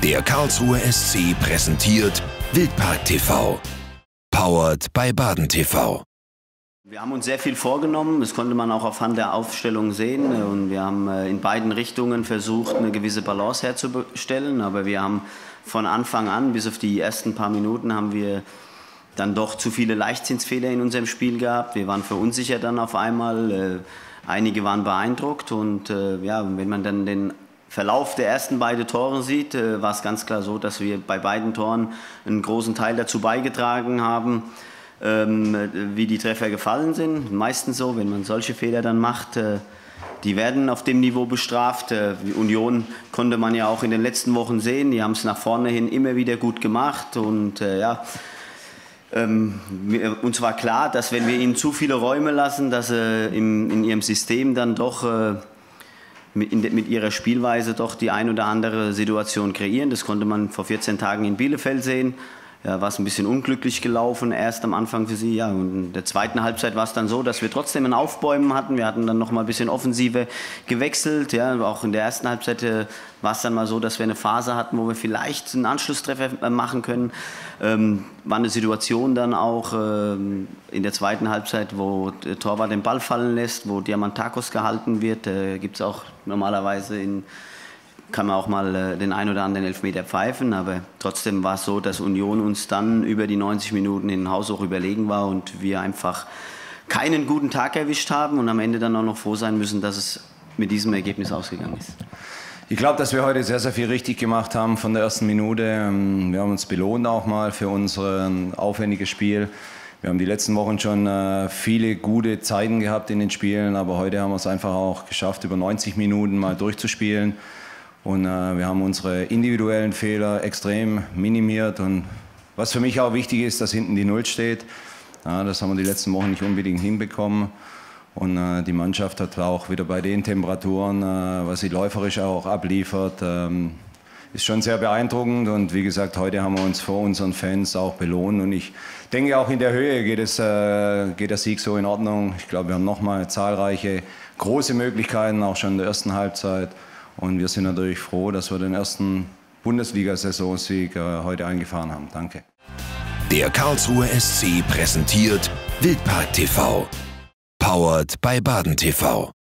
Der Karlsruher SC präsentiert Wildpark TV. Powered by Baden TV. Wir haben uns sehr viel vorgenommen, das konnte man auch anhand der Aufstellung sehen. Und wir haben in beiden Richtungen versucht, eine gewisse Balance herzustellen. Aber wir haben von Anfang an, bis auf die ersten paar Minuten, haben wir dann doch zu viele Leichtsinnsfehler in unserem Spiel gehabt. Wir waren verunsichert dann auf einmal. Einige waren beeindruckt. Und ja, wenn man dann den Verlauf der ersten beiden Tore sieht, war es ganz klar so, dass wir bei beiden Toren einen großen Teil dazu beigetragen haben, wie die Treffer gefallen sind. Meistens so, wenn man solche Fehler dann macht, die werden auf dem Niveau bestraft. Union konnte man ja auch in den letzten Wochen sehen, die haben es nach vorne hin immer wieder gut gemacht. Und ja, uns war klar, dass wenn wir ihnen zu viele Räume lassen, dass sie in ihrem System dann doch mit ihrer Spielweise doch die ein oder andere Situation kreieren. Das konnte man vor 14 Tagen in Bielefeld sehen. Ja, war es ein bisschen unglücklich gelaufen, erst am Anfang für sie. Ja, und in der zweiten Halbzeit war es dann so, dass wir trotzdem ein Aufbäumen hatten. Wir hatten dann noch mal ein bisschen Offensive gewechselt. Ja, auch in der ersten Halbzeit war es dann mal so, dass wir eine Phase hatten, wo wir vielleicht einen Anschlusstreffer machen können. War eine Situation dann auch in der zweiten Halbzeit, wo der Torwart den Ball fallen lässt, wo Diamantakos gehalten wird. Gibt es auch normalerweise kann man auch mal den ein oder anderen Elfmeter pfeifen, aber trotzdem war es so, dass Union uns dann über die 90 Minuten in haushoch überlegen war und wir einfach keinen guten Tag erwischt haben und am Ende dann auch noch froh sein müssen, dass es mit diesem Ergebnis ausgegangen ist. Ich glaube, dass wir heute sehr, sehr viel richtig gemacht haben von der ersten Minute. Wir haben uns belohnt auch mal für unser aufwendiges Spiel. Wir haben die letzten Wochen schon viele gute Zeiten gehabt in den Spielen, aber heute haben wir es einfach auch geschafft, über 90 Minuten mal durchzuspielen. Und wir haben unsere individuellen Fehler extrem minimiert. Und was für mich auch wichtig ist, dass hinten die Null steht. Ja, das haben wir die letzten Wochen nicht unbedingt hinbekommen. Und die Mannschaft hat auch wieder bei den Temperaturen, was sie läuferisch auch abliefert, ist schon sehr beeindruckend. Und wie gesagt, heute haben wir uns vor unseren Fans auch belohnt. Und ich denke, auch in der Höhe geht der Sieg so in Ordnung. Ich glaube, wir haben nochmal zahlreiche große Möglichkeiten, auch schon in der ersten Halbzeit. Und wir sind natürlich froh, dass wir den ersten Bundesliga-Saisonsieg heute eingefahren haben. Danke. Der Karlsruher SC präsentiert Wildpark TV. Powered by Baden TV.